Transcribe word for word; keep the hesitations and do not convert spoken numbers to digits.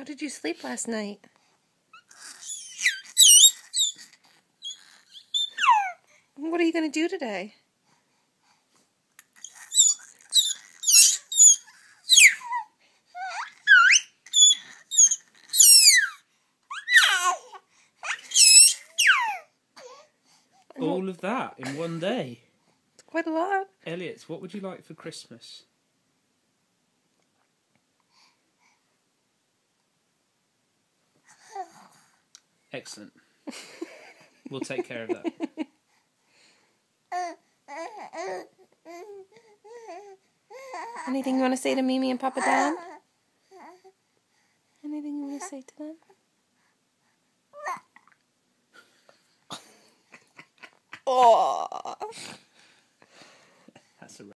How did you sleep last night? What are you going to do today? All of that in one day? It's quite a lot. Elliott, what would you like for Christmas? Excellent. We'll take care of that. Anything you want to say to Mimi and Papa Dan? Anything you want to say to them? Oh.